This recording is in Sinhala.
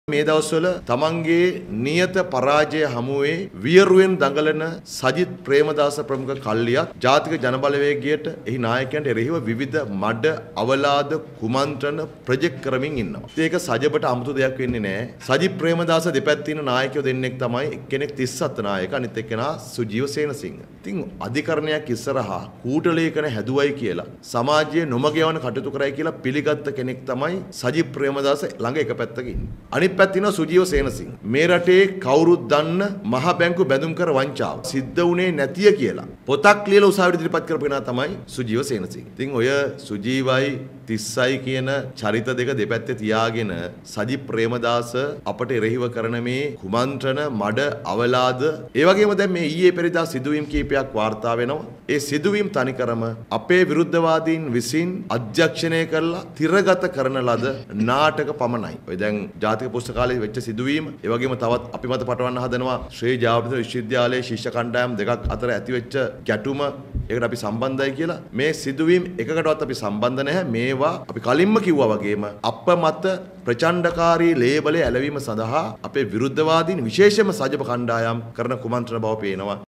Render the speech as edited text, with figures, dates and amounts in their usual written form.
මේ දවස්වල තමන්ගේ නියත පරාජය හමුවේ වියරුවෙන් දඟලන සජිත් ප්‍රේමදාස ප්‍රමුඛ කල්ලියත් ජාතික ජනබලවේගයට එහි නායකයන්ට එරෙහිව විවිධ මඩ අවලාද කුමන්ත්‍රණ ප්‍රොජෙක්ට් කරමින් ඉන්නවා. ඒක සජබට අමුතු දෙයක් වෙන්නේ නැහැ. සජිත් ප්‍රේමදාස දෙපැත්තේ ඉන්න නායකයෝ දෙන්නෙක් තමයි එක්කෙනෙක් 37 නායක අනිත් එක්කෙනා සුජීව සේනසිංහ. ඉතින් අධිකරණයක් ඉස්සරහා කූටලේඛන හැදුවයි කියලා සමාජයේ නොමග යවන කටයුතු කරයි කියලා පිළිගත්ත කෙනෙක් තමයි සජිත් ප්‍රේමදාස ළඟ එක පැත්තක ඉන්නේ. අනිත් පැත්තින සුජීව සේනසිංහ මේ රටේ කවුරුත් දන්න මහ බැංකු බැඳුම් කර වංචාව සිද්ධ වුණේ නැතිය කියලා පොතක් ලියලා උසාවියට ඉදිරිපත් කරපු කෙනා තමයි සුජීව සේනසිංහ. ඉතින් ඔය සුජීවයි 30යි කියන චරිත දෙක දෙපැත්තේ තියාගෙන සජිත් ප්‍රේමදාස අපට එරෙහිව කරන මේ කුමන්ත්‍රණ මඩ අවලාද ඒ වගේම දැන් මේ ඊයේ පෙරේදා සිදුවීම් කීපයක් වාර්තා වෙනවා. ඒ සිදුවීම් තනිකරම අපේ විරුද්ධවාදීන් විසින් අධ්‍යක්ෂණය කරලා තිරගත කරන ලද නාටක පමණයි. ඔය දැන් ජාතික පුස්තකාලයේ වෙච්ච සිදුවීම ඒ වගේම තවත් අපි මත පටවන්න හදනවා ශ්‍රී ජාතික විශ්වවිද්‍යාලයේ ශිෂ්‍ය කණ්ඩායම් දෙකක් අතර ඇතිවෙච්ච ගැටුම ඒකට අපි සම්බන්ධයි කියලා. මේ සිදුවීම් එකකටවත් අපි සම්බන්ධ නැහැ. මේවා අපි කලින්ම කිව්වා වගේම අප මත ප්‍රචණ්ඩකාරී ලේබලය ඇලවීම සඳහා අපේ විරුද්ධවාදීන් විශේෂයෙන්ම සජප කණ්ඩායම් කරන කුමන්ත්‍රණ බව පේනවා.